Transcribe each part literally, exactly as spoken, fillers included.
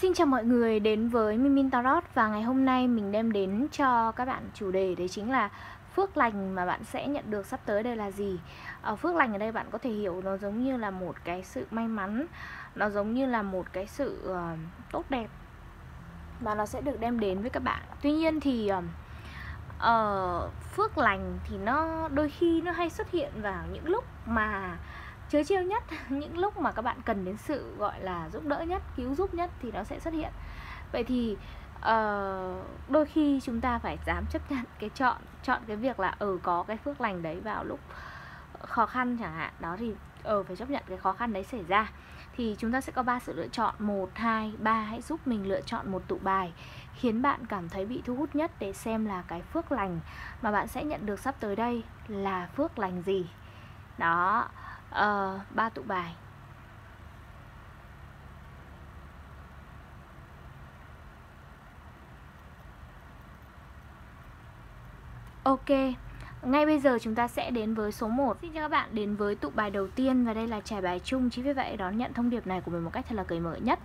Xin chào mọi người đến với Min Min Tarot. Và ngày hôm nay mình đem đến cho các bạn chủ đề đấy chính là phước lành mà bạn sẽ nhận được sắp tới đây là gì. Ở phước lành ở đây bạn có thể hiểu nó giống như là một cái sự may mắn, nó giống như là một cái sự uh, tốt đẹp mà nó sẽ được đem đến với các bạn. Tuy nhiên thì uh, uh, phước lành thì nó đôi khi nó hay xuất hiện vào những lúc mà trớ trêu nhất, những lúc mà các bạn cần đến sự gọi là giúp đỡ nhất, cứu giúp nhất thì nó sẽ xuất hiện. Vậy thì uh, đôi khi chúng ta phải dám chấp nhận cái chọn chọn cái việc là ở ừ, có cái phước lành đấy vào lúc khó khăn chẳng hạn. Đó thì ở ừ, phải chấp nhận cái khó khăn đấy xảy ra. Thì chúng ta sẽ có ba sự lựa chọn, một, hai, ba. Hãy giúp mình lựa chọn một tụ bài khiến bạn cảm thấy bị thu hút nhất để xem là cái phước lành mà bạn sẽ nhận được sắp tới đây là phước lành gì. Đó, uh, ba tụ bài. Ok, ngay bây giờ chúng ta sẽ đến với số một. Xin chào các bạn đến với tụ bài đầu tiên. Và đây là trải bài chung, chính vì vậy đón nhận thông điệp này của mình một cách thật là cởi mở nhất.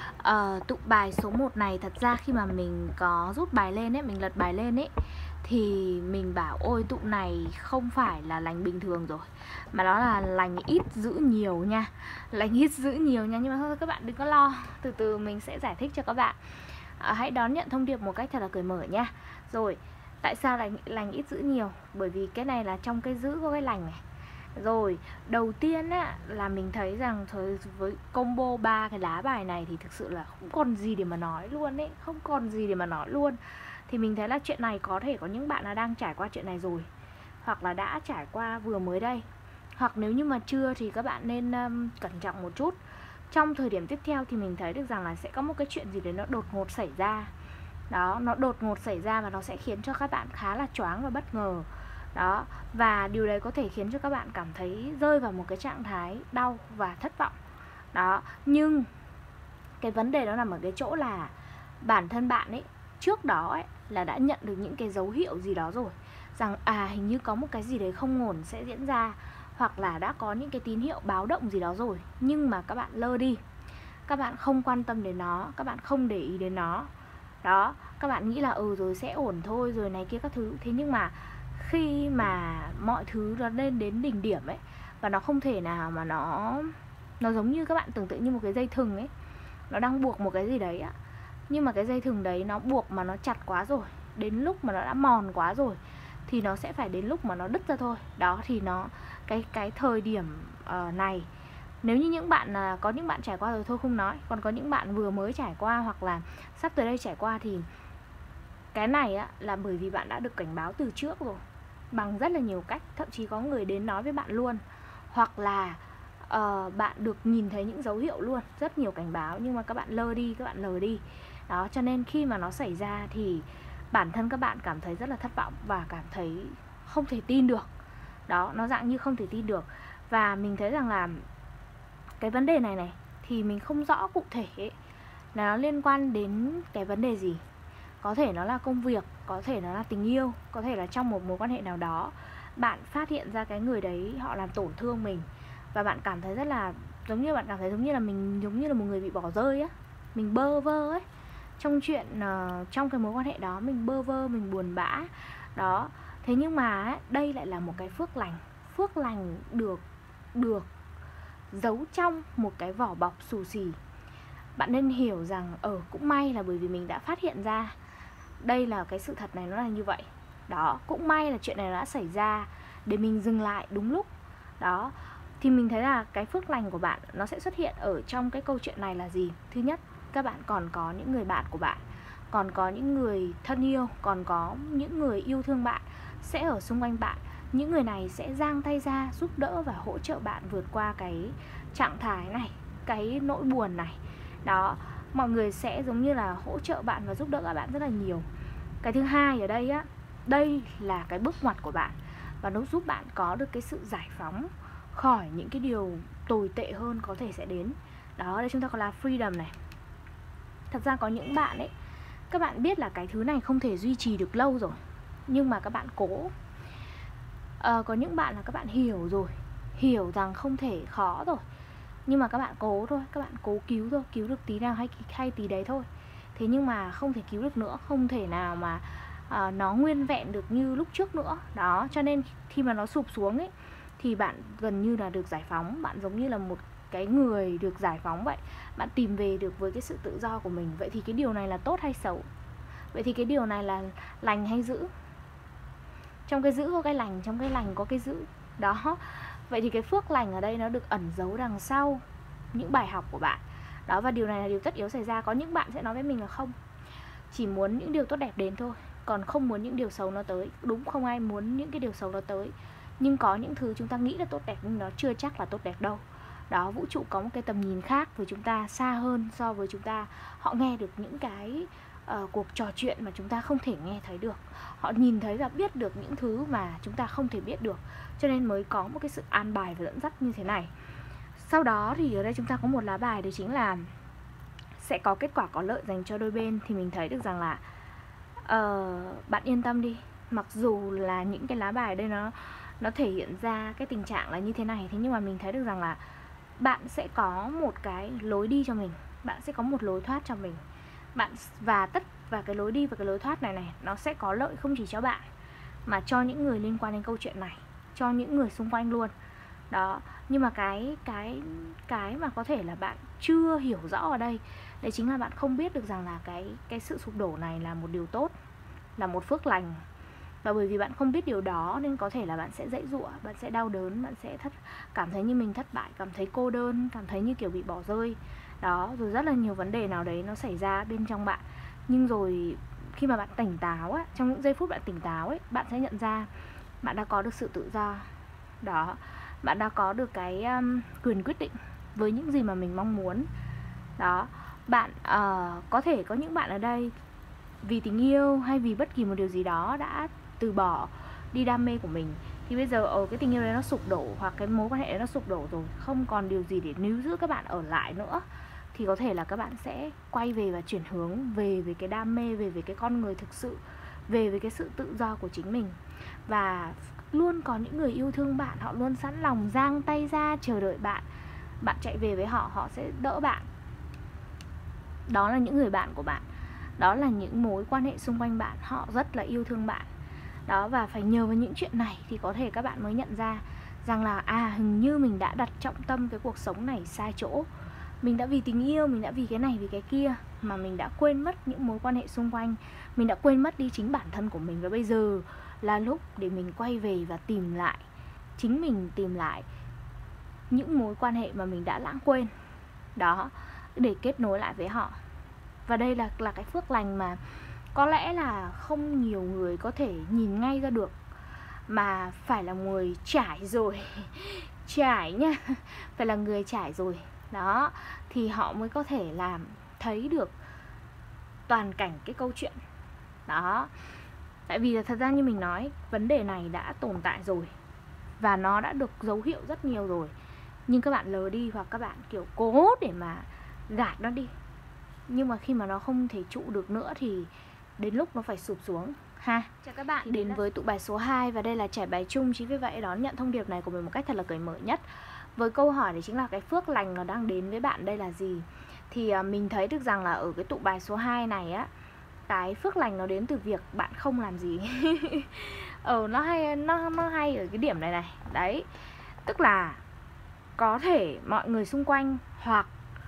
uh, Tụ bài số một này, thật ra khi mà mình có rút bài lên ấy, mình lật bài lên ấy, thì mình bảo ôi tụ này không phải là lành bình thường rồi, mà đó là lành ít giữ nhiều nha. Lành ít giữ nhiều nha. Nhưng mà thôi các bạn đừng có lo, từ từ mình sẽ giải thích cho các bạn. à, Hãy đón nhận thông điệp một cách thật là cởi mở nha. Rồi, tại sao lành, lành ít giữ nhiều? Bởi vì cái này là trong cái giữ có cái lành này. Rồi, đầu tiên á, là mình thấy rằng với combo ba cái lá bài này thì thực sự là không còn gì để mà nói luôn ấy. Không còn gì để mà nói luôn. Thì mình thấy là chuyện này có thể có những bạn là đang trải qua chuyện này rồi, hoặc là đã trải qua vừa mới đây. Hoặc nếu như mà chưa thì các bạn nên um, cẩn trọng một chút. Trong thời điểm tiếp theo thì mình thấy được rằng là sẽ có một cái chuyện gì đấy nó đột ngột xảy ra. Đó, nó đột ngột xảy ra và nó sẽ khiến cho các bạn khá là choáng và bất ngờ. Đó, và điều đấy có thể khiến cho các bạn cảm thấy rơi vào một cái trạng thái đau và thất vọng. Đó, nhưng cái vấn đề đó nằm ở cái chỗ là bản thân bạn ấy trước đó ấy là đã nhận được những cái dấu hiệu gì đó rồi, rằng à hình như có một cái gì đấy không ổn sẽ diễn ra, hoặc là đã có những cái tín hiệu báo động gì đó rồi, nhưng mà các bạn lơ đi, các bạn không quan tâm đến nó, các bạn không để ý đến nó. Đó, các bạn nghĩ là ừ rồi sẽ ổn thôi, rồi này kia các thứ. Thế nhưng mà khi mà mọi thứ nó lên đến đỉnh điểm ấy, và nó không thể nào mà nó Nó giống như các bạn tưởng tượng như một cái dây thừng ấy, nó đang buộc một cái gì đấy á. Nhưng mà cái dây thừng đấy nó buộc mà nó chặt quá rồi, đến lúc mà nó đã mòn quá rồi thì nó sẽ phải đến lúc mà nó đứt ra thôi. Đó thì nó Cái cái thời điểm uh, này, nếu như những bạn uh, có những bạn trải qua rồi thôi không nói, còn có những bạn vừa mới trải qua hoặc là sắp tới đây trải qua thì cái này á, là bởi vì bạn đã được cảnh báo từ trước rồi, bằng rất là nhiều cách. Thậm chí có người đến nói với bạn luôn, hoặc là uh, bạn được nhìn thấy những dấu hiệu luôn, rất nhiều cảnh báo, nhưng mà các bạn lơ đi, các bạn lờ đi. Đó, cho nên khi mà nó xảy ra thì bản thân các bạn cảm thấy rất là thất vọng và cảm thấy không thể tin được. Đó, nó dạng như không thể tin được. Và mình thấy rằng là cái vấn đề này này thì mình không rõ cụ thể ấy, là nó liên quan đến cái vấn đề gì. Có thể nó là công việc, có thể nó là tình yêu, có thể là trong một mối quan hệ nào đó bạn phát hiện ra cái người đấy họ làm tổn thương mình, và bạn cảm thấy rất là giống như bạn cảm thấy giống như là mình giống như là một người bị bỏ rơi á, mình bơ vơ ấy trong chuyện uh, trong cái mối quan hệ đó, mình bơ vơ, mình buồn bã. Đó, thế nhưng mà đây lại là một cái phước lành. Phước lành được được giấu trong một cái vỏ bọc xù xì. Bạn nên hiểu rằng ở ờ, cũng may là bởi vì mình đã phát hiện ra đây là cái sự thật này nó là như vậy. Đó, cũng may là chuyện này đã xảy ra để mình dừng lại đúng lúc. Đó, thì mình thấy là cái phước lành của bạn nó sẽ xuất hiện ở trong cái câu chuyện này là gì? Thứ nhất, các bạn còn có những người bạn của bạn, còn có những người thân yêu, còn có những người yêu thương bạn sẽ ở xung quanh bạn. Những người này sẽ giang tay ra giúp đỡ và hỗ trợ bạn vượt qua cái trạng thái này, cái nỗi buồn này. Đó, mọi người sẽ giống như là hỗ trợ bạn và giúp đỡ các bạn rất là nhiều. Cái thứ hai ở đây á, đây là cái bước ngoặt của bạn, và nó giúp bạn có được cái sự giải phóng khỏi những cái điều tồi tệ hơn có thể sẽ đến. Đó, đây chúng ta có là freedom này. Thật ra có những bạn ấy, các bạn biết là cái thứ này không thể duy trì được lâu rồi, nhưng mà các bạn cố. à, Có những bạn là các bạn hiểu rồi, hiểu rằng không thể, khó rồi, Nhưng mà các bạn cố thôi, các bạn cố cứu thôi, cứu được tí nào hay hay tí đấy thôi. Thế nhưng mà không thể cứu được nữa, không thể nào mà uh, nó nguyên vẹn được như lúc trước nữa. Đó, cho nên khi mà nó sụp xuống ấy thì bạn gần như là được giải phóng. Bạn giống như là một cái người được giải phóng vậy. Bạn tìm về được với cái sự tự do của mình. Vậy thì cái điều này là tốt hay xấu? Vậy thì cái điều này là lành hay dữ? Trong cái dữ có cái lành, trong cái lành có cái dữ. Đó. Vậy thì cái phước lành ở đây nó được ẩn giấu đằng sau những bài học của bạn. Đó, và điều này là điều tất yếu xảy ra. Có những bạn sẽ nói với mình là không, chỉ muốn những điều tốt đẹp đến thôi, còn không muốn những điều xấu nó tới. Đúng, không ai muốn những cái điều xấu nó tới. Nhưng có những thứ chúng ta nghĩ là tốt đẹp nhưng nó chưa chắc là tốt đẹp đâu. Đó, vũ trụ có một cái tầm nhìn khác với chúng ta, xa hơn so với chúng ta. Họ nghe được những cái uh, cuộc trò chuyện mà chúng ta không thể nghe thấy được. Họ nhìn thấy và biết được những thứ mà chúng ta không thể biết được. Cho nên mới có một cái sự an bài và dẫn dắt như thế này. Sau đó thì ở đây chúng ta có một lá bài, đó chính là sẽ có kết quả có lợi dành cho đôi bên. Thì mình thấy được rằng là uh, bạn yên tâm đi. Mặc dù là những cái lá bài đây nó nó thể hiện ra cái tình trạng là như thế này, thế nhưng mà mình thấy được rằng là bạn sẽ có một cái lối đi cho mình, bạn sẽ có một lối thoát cho mình. Bạn và tất và cái lối đi và cái lối thoát này này nó sẽ có lợi không chỉ cho bạn mà cho những người liên quan đến câu chuyện này, cho những người xung quanh luôn. Đó, nhưng mà cái cái cái mà có thể là bạn chưa hiểu rõ ở đây, đấy chính là bạn không biết được rằng là cái cái sự sụp đổ này là một điều tốt, là một phước lành. Và bởi vì bạn không biết điều đó nên có thể là bạn sẽ dãy dụa, bạn sẽ đau đớn, bạn sẽ thất cảm thấy như mình thất bại, cảm thấy cô đơn, cảm thấy như kiểu bị bỏ rơi. Đó, rồi rất là nhiều vấn đề nào đấy nó xảy ra bên trong bạn. Nhưng rồi khi mà bạn tỉnh táo á, trong những giây phút bạn tỉnh táo ấy, bạn sẽ nhận ra bạn đã có được sự tự do. Đó, bạn đã có được cái um, quyền quyết định với những gì mà mình mong muốn. Đó, bạn uh, có thể có những bạn ở đây vì tình yêu hay vì bất kỳ một điều gì đó đã từ bỏ đi đam mê của mình. Thì bây giờ ở cái tình yêu đấy nó sụp đổ, hoặc cái mối quan hệ đấy nó sụp đổ rồi, không còn điều gì để níu giữ các bạn ở lại nữa, thì có thể là các bạn sẽ quay về và chuyển hướng về với cái đam mê, về với cái con người thực sự, về với cái sự tự do của chính mình. Và luôn có những người yêu thương bạn, họ luôn sẵn lòng giang tay ra chờ đợi bạn. Bạn chạy về với họ, họ sẽ đỡ bạn. Đó là những người bạn của bạn. Đó là những mối quan hệ xung quanh bạn, họ rất là yêu thương bạn. Đó, và phải nhờ vào những chuyện này thì có thể các bạn mới nhận ra rằng là à, hình như mình đã đặt trọng tâm cái cuộc sống này sai chỗ. Mình đã vì tình yêu, mình đã vì cái này, vì cái kia mà mình đã quên mất những mối quan hệ xung quanh. Mình đã quên mất đi chính bản thân của mình. Và bây giờ là lúc để mình quay về và tìm lại chính mình, tìm lại những mối quan hệ mà mình đã lãng quên. Đó, để kết nối lại với họ. Và đây là, là cái phước lành mà có lẽ là không nhiều người có thể nhìn ngay ra được, mà phải là người trải rồi. Trải nha, phải là người trải rồi. Đó, thì họ mới có thể làm thấy được toàn cảnh cái câu chuyện. Đó, tại vì là thật ra như mình nói, vấn đề này đã tồn tại rồi và nó đã được dấu hiệu rất nhiều rồi, nhưng các bạn lờ đi, hoặc các bạn kiểu cố để mà gạt nó đi. Nhưng mà khi mà nó không thể trụ được nữa thì đến lúc nó phải sụp xuống ha. Chào các bạn, đến với tụ bài số hai. Và đây là trải bài chung, chính vì vậy đón nhận thông điệp này của mình một cách thật là cởi mở nhất. Với câu hỏi đấy chính là cái phước lành nó đang đến với bạn đây là gì. Thì uh, mình thấy được rằng là ở cái tụ bài số hai này á, cái phước lành nó đến từ việc bạn không làm gì. Ờ, nó hay, nó, nó hay ở cái điểm này này. Đấy, tức là có thể mọi người xung quanh hoặc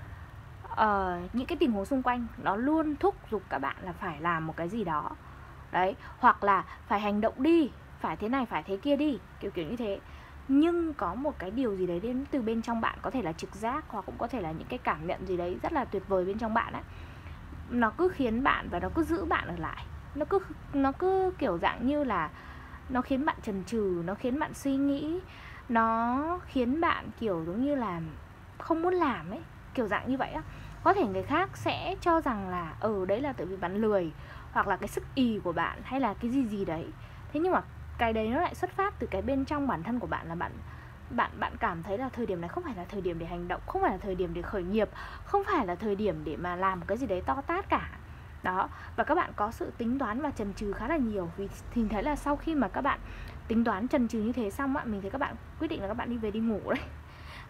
uh, những cái tình huống xung quanh nó luôn thúc giục các bạn là phải làm một cái gì đó. Đấy, hoặc là phải hành động đi, phải thế này, phải thế kia đi, kiểu kiểu như thế. Nhưng có một cái điều gì đấy đến từ bên trong bạn, có thể là trực giác, hoặc cũng có thể là những cái cảm nhận gì đấy rất là tuyệt vời bên trong bạn ấy. Nó cứ khiến bạn và nó cứ giữ bạn ở lại. Nó cứ, nó cứ kiểu dạng như là nó khiến bạn chần chừ, nó khiến bạn suy nghĩ, nó khiến bạn kiểu giống như là không muốn làm ấy, kiểu dạng như vậy á. Có thể người khác sẽ cho rằng là ừ đấy là tại vì bạn lười, hoặc là cái sức ì của bạn, hay là cái gì gì đấy. Thế nhưng mà cái đấy nó lại xuất phát từ cái bên trong bản thân của bạn, là bạn bạn bạn cảm thấy là thời điểm này không phải là thời điểm để hành động, không phải là thời điểm để khởi nghiệp, không phải là thời điểm để mà làm một cái gì đấy to tát cả. Đó, và các bạn có sự tính toán và chần chừ khá là nhiều. Vì thì thấy là sau khi mà các bạn tính toán chần chừ như thế xong á, mình thấy các bạn quyết định là các bạn đi về đi ngủ đấy.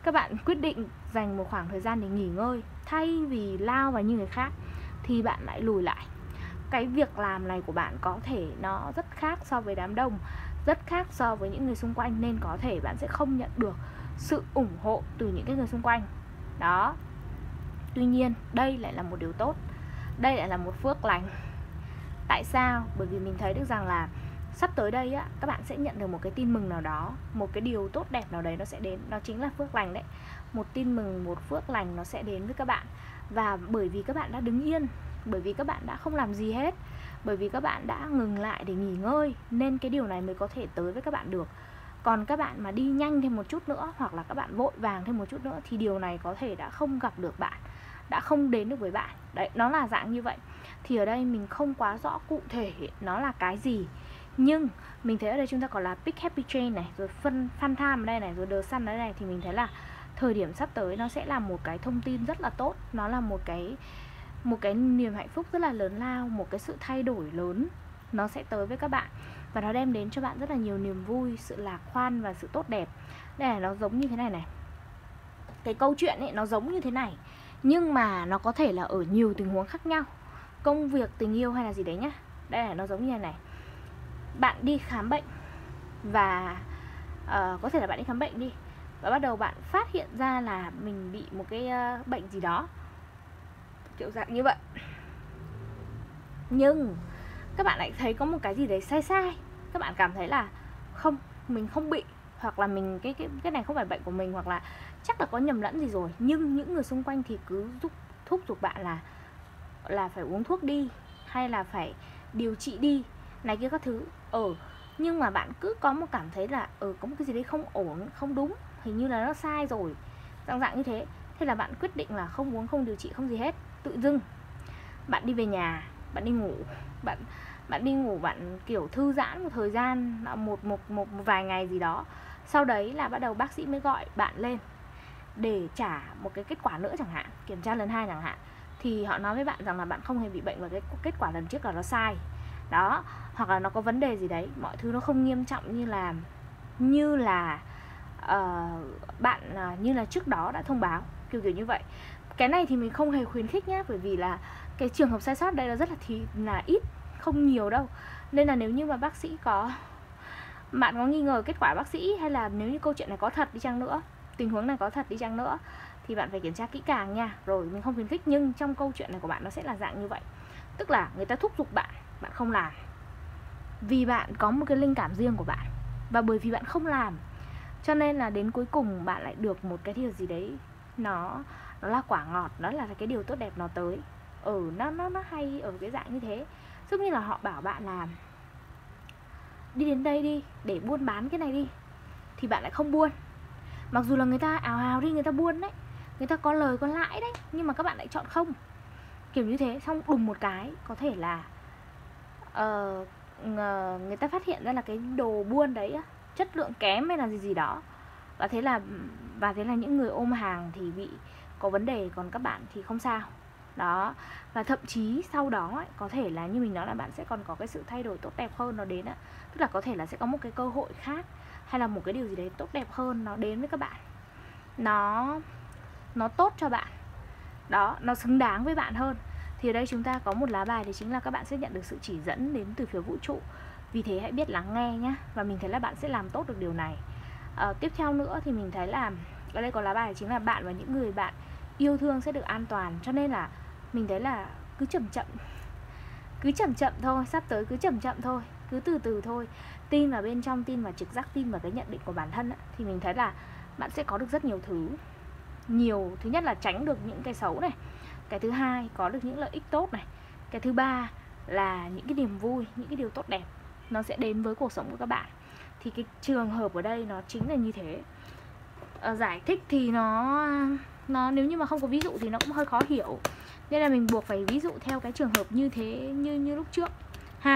các bạn quyết định dành một khoảng thời gian để nghỉ ngơi thay vì lao vào như người khác, thì bạn lại lùi lại. Cái việc làm này của bạn có thể nó rất khác so với đám đông, rất khác so với những người xung quanh, nên có thể bạn sẽ không nhận được sự ủng hộ từ những cái người xung quanh. Đó. Tuy nhiên, đây lại là một điều tốt. Đây lại là một phước lành. Tại sao? Bởi vì mình thấy được rằng là sắp tới đây á, các bạn sẽ nhận được một cái tin mừng nào đó, một cái điều tốt đẹp nào đấy nó sẽ đến. Nó chính là phước lành đấy. Một tin mừng, một phước lành nó sẽ đến với các bạn. Và bởi vì các bạn đã đứng yên, bởi vì các bạn đã không làm gì hết, bởi vì các bạn đã ngừng lại để nghỉ ngơi, nên cái điều này mới có thể tới với các bạn được. Còn các bạn mà đi nhanh thêm một chút nữa, hoặc là các bạn vội vàng thêm một chút nữa, thì điều này có thể đã không gặp được bạn, đã không đến được với bạn. Đấy, nó là dạng như vậy. Thì ở đây mình không quá rõ cụ thể nó là cái gì, nhưng mình thấy ở đây chúng ta có là Big Happy Train này, rồi Fun, Fun Time ở đây này, rồi The Sun ở đây này. Thì mình thấy là thời điểm sắp tới nó sẽ là một cái thông tin rất là tốt. Nó là một cái một cái niềm hạnh phúc rất là lớn lao, một cái sự thay đổi lớn nó sẽ tới với các bạn. Và nó đem đến cho bạn rất là nhiều niềm vui, sự lạc quan và sự tốt đẹp. Đây là nó giống như thế này này. Cái câu chuyện ấy nó giống như thế này, nhưng mà nó có thể là ở nhiều tình huống khác nhau. Công việc, tình yêu hay là gì đấy nhá. Đây là nó giống như thế này. Bạn đi khám bệnh, và uh, có thể là bạn đi khám bệnh đi, và bắt đầu bạn phát hiện ra là mình bị một cái uh, bệnh gì đó, kiểu dạng như vậy. Nhưng các bạn lại thấy có một cái gì đấy sai sai. Các bạn cảm thấy là không, mình không bị, hoặc là mình cái cái cái này không phải bệnh của mình, hoặc là chắc là có nhầm lẫn gì rồi. Nhưng những người xung quanh thì cứ giúp thúc giục bạn là là phải uống thuốc đi, hay là phải điều trị đi, này kia các thứ. Ừ, nhưng mà bạn cứ có một cảm thấy là ừ có một cái gì đấy không ổn, không đúng, hình như là nó sai rồi, dạng dạng như thế. Thế là bạn quyết định là không uống, không điều trị, không gì hết. Tự dưng bạn đi về nhà, bạn đi ngủ, bạn bạn đi ngủ, bạn kiểu thư giãn một thời gian, một một một, một vài ngày gì đó. Sau đấy là bắt đầu bác sĩ mới gọi bạn lên để trả một cái kết quả nữa chẳng hạn, kiểm tra lần hai chẳng hạn. Thì họ nói với bạn rằng là bạn không hề bị bệnh và cái kết quả lần trước là nó sai. Đó, hoặc là nó có vấn đề gì đấy, mọi thứ nó không nghiêm trọng như là như là uh, bạn uh, như là trước đó đã thông báo, kiểu kiểu như vậy. Cái này thì mình không hề khuyến khích nhé, bởi vì là cái trường hợp sai sót đây là rất là thì là ít, không nhiều đâu. Nên là nếu như mà bác sĩ có, bạn có nghi ngờ kết quả bác sĩ, hay là nếu như câu chuyện này có thật đi chăng nữa, tình huống này có thật đi chăng nữa, thì bạn phải kiểm tra kỹ càng nha. Rồi mình không khuyến khích, nhưng trong câu chuyện này của bạn nó sẽ là dạng như vậy. Tức là người ta thúc giục bạn, bạn không làm, vì bạn có một cái linh cảm riêng của bạn. Và bởi vì bạn không làm, cho nên là đến cuối cùng bạn lại được một cái điều gì đấy, Nó nó là quả ngọt, nó là cái điều tốt đẹp nó tới. Ừ, nó, nó, nó hay ở cái dạng như thế. Giống như là họ bảo bạn là đi đến đây đi, để buôn bán cái này đi, thì bạn lại không buôn. Mặc dù là người ta ào ào đi, người ta buôn đấy, người ta có lời có lãi đấy, nhưng mà các bạn lại chọn không. Kiểu như thế, xong đùng một cái có thể là uh, người ta phát hiện ra là cái đồ buôn đấy chất lượng kém hay là gì gì đó. Và thế là và thế là những người ôm hàng thì bị có vấn đề, còn các bạn thì không sao. Đó, và thậm chí sau đó ấy, có thể là như mình nói là bạn sẽ còn có cái sự thay đổi tốt đẹp hơn nó đến á. Tức là có thể là sẽ có một cái cơ hội khác, hay là một cái điều gì đấy tốt đẹp hơn nó đến với các bạn. Nó nó tốt cho bạn. Đó, nó xứng đáng với bạn hơn. Thì ở đây chúng ta có một lá bài, thì chính là các bạn sẽ nhận được sự chỉ dẫn đến từ phía vũ trụ. Vì thế hãy biết lắng nghe nhé. Và mình thấy là bạn sẽ làm tốt được điều này. à, Tiếp theo nữa thì mình thấy là ở đây có lá bài chính là bạn và những người bạn yêu thương sẽ được an toàn. Cho nên là mình thấy là cứ chậm chậm, cứ chậm chậm thôi, sắp tới cứ chậm chậm thôi, cứ từ từ thôi. Tin vào bên trong, tin vào trực giác, tin vào cái nhận định của bản thân ấy, thì mình thấy là bạn sẽ có được rất nhiều thứ. Nhiều, thứ nhất là tránh được những cái xấu này, cái thứ hai có được những lợi ích tốt này, cái thứ ba là những cái niềm vui, những cái điều tốt đẹp nó sẽ đến với cuộc sống của các bạn. Thì cái trường hợp ở đây nó chính là như thế. à, Giải thích thì nó nó nếu như mà không có ví dụ thì nó cũng hơi khó hiểu, nên là mình buộc phải ví dụ theo cái trường hợp như thế, như như lúc trước ha.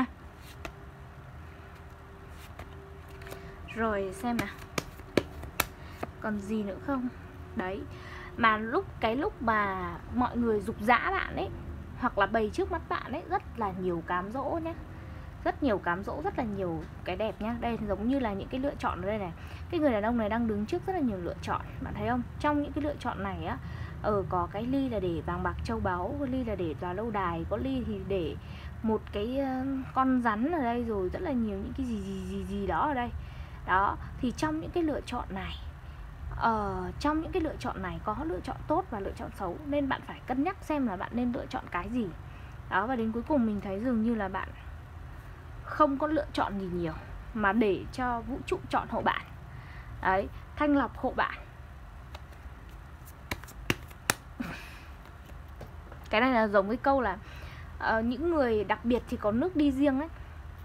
Rồi xem nào, còn gì nữa không? Đấy, mà lúc cái lúc mà mọi người giục giã bạn ấy, hoặc là bày trước mắt bạn ấy, rất là nhiều cám dỗ nhé. rất nhiều cám dỗ, rất là nhiều cái đẹp nhá. Đây giống như là những cái lựa chọn ở đây này. Cái người đàn ông này đang đứng trước rất là nhiều lựa chọn, bạn thấy không? Trong những cái lựa chọn này á, ở có cái ly là để vàng bạc châu báu, có ly là để vào lâu đài, có ly thì để một cái con rắn ở đây, rồi rất là nhiều những cái gì gì gì gì đó ở đây. Đó, thì trong những cái lựa chọn này, uh, trong những cái lựa chọn này có lựa chọn tốt và lựa chọn xấu, nên bạn phải cân nhắc xem là bạn nên lựa chọn cái gì. Đó, và đến cuối cùng mình thấy dường như là bạn không có lựa chọn gì nhiều, mà để cho vũ trụ chọn hộ bạn. Đấy, thanh lọc hộ bạn. Cái này là giống cái câu là uh, những người đặc biệt thì có nước đi riêng ấy.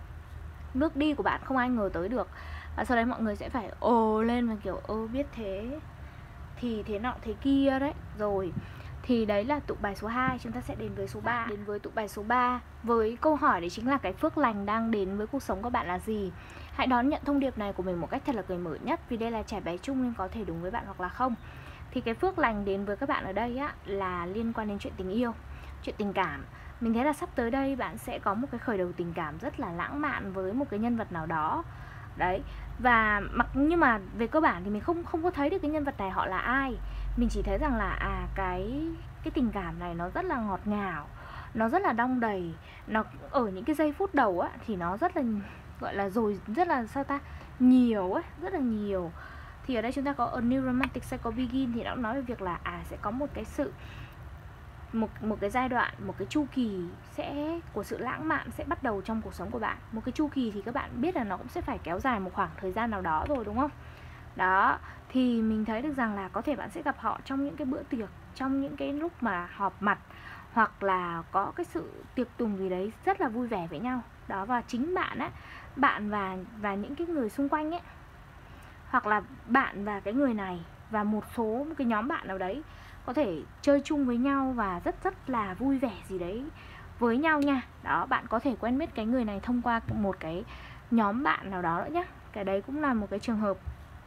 Nước đi của bạn không ai ngờ tới được. Và sau đấy mọi người sẽ phải ồ lên và kiểu ơ biết thế thì thế nọ thế kia đấy. Rồi, thì đấy là tụ bài số hai. Chúng ta sẽ đến với số ba. Đến với tụ bài số ba với câu hỏi đấy chính là cái phước lành đang đến với cuộc sống của bạn là gì. Hãy đón nhận thông điệp này của mình một cách thật là cởi mở nhất, vì đây là trải bài chung nên có thể đúng với bạn hoặc là không. Thì cái phước lành đến với các bạn ở đây á là liên quan đến chuyện tình yêu, chuyện tình cảm. Mình thấy là sắp tới đây bạn sẽ có một cái khởi đầu tình cảm rất là lãng mạn với một cái nhân vật nào đó. Đấy, và mặc nhưng mà về cơ bản thì mình không không có thấy được cái nhân vật này họ là ai. Mình chỉ thấy rằng là à cái cái tình cảm này nó rất là ngọt ngào, nó rất là đong đầy. Nó ở những cái giây phút đầu á thì nó rất là gọi là rồi rất là sao ta nhiều ấy, rất là nhiều. Thì ở đây chúng ta có A New Romantic Cycle Begin, thì nó nói về việc là à sẽ có một cái sự một một cái giai đoạn, một cái chu kỳ sẽ của sự lãng mạn sẽ bắt đầu trong cuộc sống của bạn. Một cái chu kỳ thì các bạn biết là nó cũng sẽ phải kéo dài một khoảng thời gian nào đó rồi, đúng không? Đó, thì mình thấy được rằng là có thể bạn sẽ gặp họ trong những cái bữa tiệc, trong những cái lúc mà họp mặt, hoặc là có cái sự tiệc tùng gì đấy rất là vui vẻ với nhau. Đó, và chính bạn á, bạn và và những cái người xung quanh ấy, hoặc là bạn và cái người này và một số một cái nhóm bạn nào đấy có thể chơi chung với nhau và rất rất là vui vẻ gì đấy với nhau nha. Đó, bạn có thể quen biết cái người này thông qua một cái nhóm bạn nào đó nữa nhé. Cái đấy cũng là một cái trường hợp.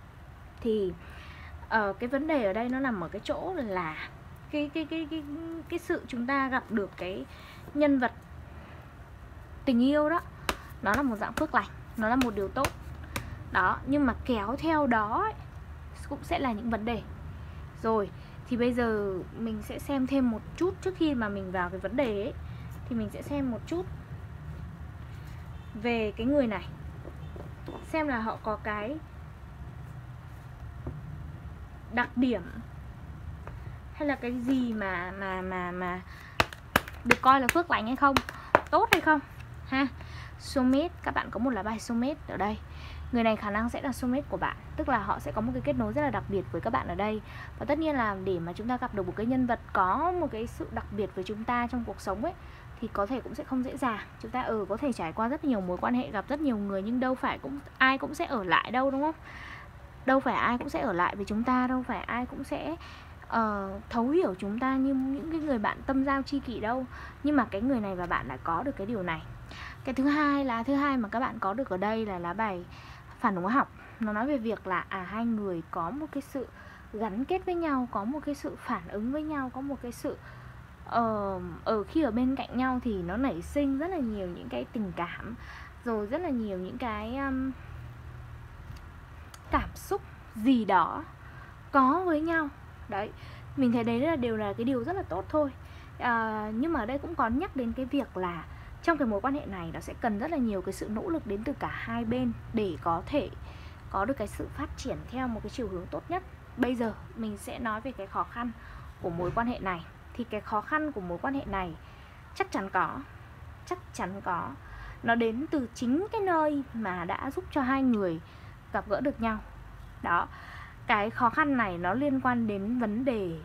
Thì uh, cái vấn đề ở đây nó nằm ở cái chỗ là cái cái cái cái cái sự chúng ta gặp được cái nhân vật tình yêu đó, nó là một dạng phước lành, nó là một điều tốt. Đó, nhưng mà kéo theo đó ấy, cũng sẽ là những vấn đề. Rồi, thì bây giờ mình sẽ xem thêm một chút trước khi mà mình vào cái vấn đề ấy. Thì mình sẽ xem một chút về cái người này, xem là họ có cái đặc điểm hay là cái gì mà mà mà mà được coi là phước lành hay không, tốt hay không ha. Soulmate, các bạn có một lá bài soulmate ở đây. Người này khả năng sẽ là soulmate của bạn, tức là họ sẽ có một cái kết nối rất là đặc biệt với các bạn ở đây. Và tất nhiên là để mà chúng ta gặp được một cái nhân vật có một cái sự đặc biệt với chúng ta trong cuộc sống ấy, thì có thể cũng sẽ không dễ dàng. Chúng ta ừ có thể trải qua rất nhiều mối quan hệ, gặp rất nhiều người, nhưng đâu phải cũng ai cũng sẽ ở lại đâu, đúng không? Đâu phải ai cũng sẽ ở lại với chúng ta, đâu phải ai cũng sẽ uh, thấu hiểu chúng ta như những cái người bạn tâm giao tri kỷ đâu. Nhưng mà cái người này và bạn đã có được cái điều này. Cái thứ hai là thứ hai mà các bạn có được ở đây là lá bài phản ứng hóa học. Nó nói về việc là à hai người có một cái sự gắn kết với nhau, có một cái sự phản ứng với nhau, có một cái sự uh, ở khi ở bên cạnh nhau thì nó nảy sinh rất là nhiều những cái tình cảm, rồi rất là nhiều những cái um, cảm xúc gì đó có với nhau. Đấy, mình thấy đấy là đều là cái điều rất là tốt thôi. À, nhưng mà ở đây cũng có nhắc đến cái việc là trong cái mối quan hệ này nó sẽ cần rất là nhiều cái sự nỗ lực đến từ cả hai bên để có thể có được cái sự phát triển theo một cái chiều hướng tốt nhất. Bây giờ mình sẽ nói về cái khó khăn của mối quan hệ này. Thì cái khó khăn của mối quan hệ này chắc chắn có, chắc chắn có. Nó đến từ chính cái nơi mà đã giúp cho hai người gặp gỡ được nhau. Đó, cái khó khăn này nó liên quan đến vấn đề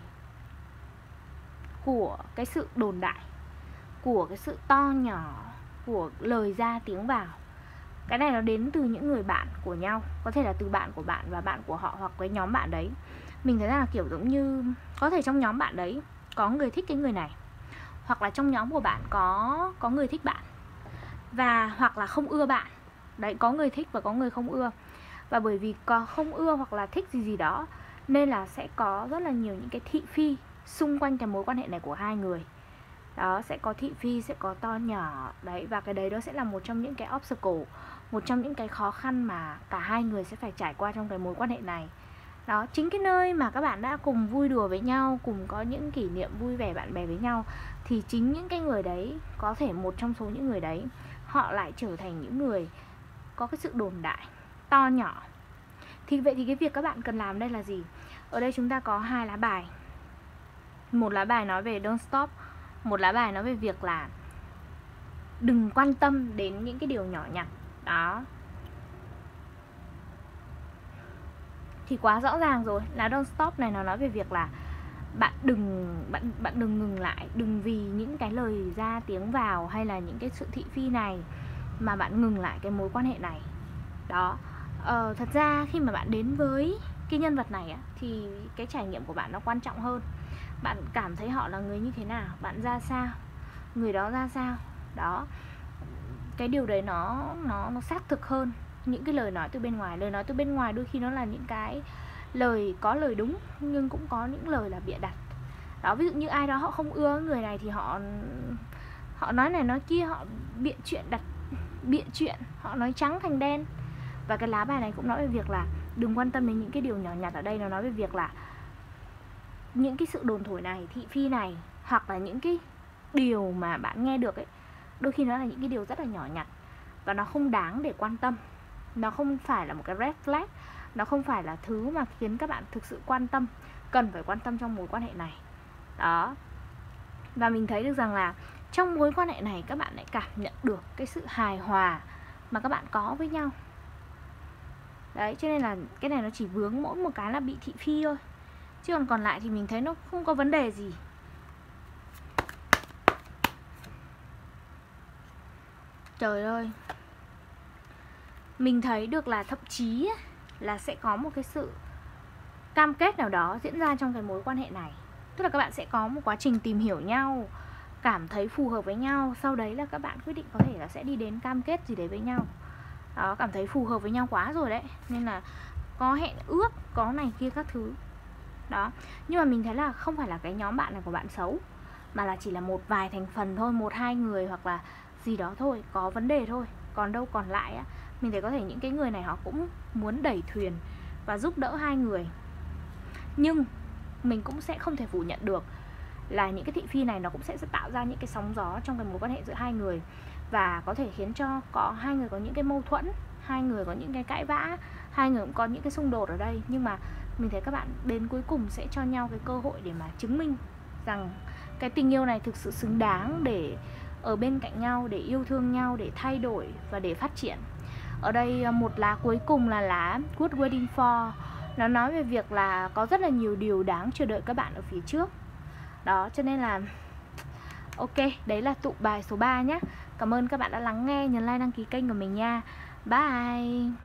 của cái sự đồn đại, của cái sự to nhỏ, của lời ra tiếng vào. Cái này nó đến từ những người bạn của nhau, có thể là từ bạn của bạn và bạn của họ, hoặc cái nhóm bạn đấy. Mình thấy là kiểu giống như có thể trong nhóm bạn đấy có người thích cái người này, hoặc là trong nhóm của bạn có có người thích bạn, và hoặc là không ưa bạn. Đấy, có người thích và có người không ưa. Và bởi vì có không ưa hoặc là thích gì gì đó, nên là sẽ có rất là nhiều những cái thị phi xung quanh cái mối quan hệ này của hai người. Đó, sẽ có thị phi, sẽ có to nhỏ. Đấy, và cái đấy đó sẽ là một trong những cái obstacle, một trong những cái khó khăn mà cả hai người sẽ phải trải qua trong cái mối quan hệ này. Đó, chính cái nơi mà các bạn đã cùng vui đùa với nhau, cùng có những kỷ niệm vui vẻ bạn bè với nhau, thì chính những cái người đấy, có thể một trong số những người đấy, họ lại trở thành những người có cái sự đồn đại to nhỏ. Thì vậy thì cái việc các bạn cần làm đây là gì? Ở đây chúng ta có hai lá bài. Một lá bài nói về don't stop, một lá bài nói về việc là đừng quan tâm đến những cái điều nhỏ nhặt. Đó, thì quá rõ ràng rồi. Lá don't stop này nó nói về việc là bạn đừng bạn bạn đừng ngừng lại, đừng vì những cái lời ra tiếng vào hay là những cái sự thị phi này mà bạn ngừng lại cái mối quan hệ này. Đó, ờ, thật ra khi mà bạn đến với cái nhân vật này á, thì cái trải nghiệm của bạn nó quan trọng hơn. Bạn cảm thấy họ là người như thế nào, bạn ra sao, người đó ra sao. Đó, cái điều đấy nó nó nó xác thực hơn những cái lời nói từ bên ngoài. Lời nói từ bên ngoài đôi khi nó là những cái lời có lời đúng, nhưng cũng có những lời là bịa đặt. Đó, ví dụ như ai đó họ không ưa người này thì họ họ nói này nói kia, họ bịa chuyện đặt bịa chuyện, họ nói trắng thành đen. Và cái lá bài này cũng nói về việc là đừng quan tâm đến những cái điều nhỏ nhặt. Ở đây nó nói về việc là những cái sự đồn thổi này, thị phi này, hoặc là những cái điều mà bạn nghe được ấy, đôi khi nó là những cái điều rất là nhỏ nhặt và nó không đáng để quan tâm. Nó không phải là một cái red flag, nó không phải là thứ mà khiến các bạn thực sự quan tâm, cần phải quan tâm trong mối quan hệ này. Đó, và mình thấy được rằng là trong mối quan hệ này các bạn lại cảm nhận được cái sự hài hòa mà các bạn có với nhau. Đấy, cho nên là cái này nó chỉ vướng mỗi một cái là bị thị phi thôi, chứ còn còn lại thì mình thấy nó không có vấn đề gì. Trời ơi, mình thấy được là thậm chí là sẽ có một cái sự cam kết nào đó diễn ra trong cái mối quan hệ này. Tức là các bạn sẽ có một quá trình tìm hiểu nhau, cảm thấy phù hợp với nhau, sau đấy là các bạn quyết định có thể là sẽ đi đến cam kết gì đấy với nhau. Đó, cảm thấy phù hợp với nhau quá rồi đấy, nên là có hẹn ước, có này kia các thứ. Đó, nhưng mà mình thấy là không phải là cái nhóm bạn này của bạn xấu, mà là chỉ là một vài thành phần thôi, một hai người hoặc là gì đó thôi, có vấn đề thôi. Còn đâu còn lại á, mình thấy có thể những cái người này họ cũng muốn đẩy thuyền và giúp đỡ hai người. Nhưng mình cũng sẽ không thể phủ nhận được là những cái thị phi này nó cũng sẽ tạo ra những cái sóng gió trong cái mối quan hệ giữa hai người, và có thể khiến cho có hai người có những cái mâu thuẫn, hai người có những cái cãi vã, hai người cũng có những cái xung đột ở đây. Nhưng mà mình thấy các bạn đến cuối cùng sẽ cho nhau cái cơ hội để mà chứng minh rằng cái tình yêu này thực sự xứng đáng để ở bên cạnh nhau, để yêu thương nhau, để thay đổi và để phát triển. Ở đây một lá cuối cùng là lá Good Waiting For. Nó nói về việc là có rất là nhiều điều đáng chờ đợi các bạn ở phía trước. Đó, cho nên là ok, đấy là tụ bài số ba nhé. Cảm ơn các bạn đã lắng nghe, nhấn like đăng ký kênh của mình nha. Bye.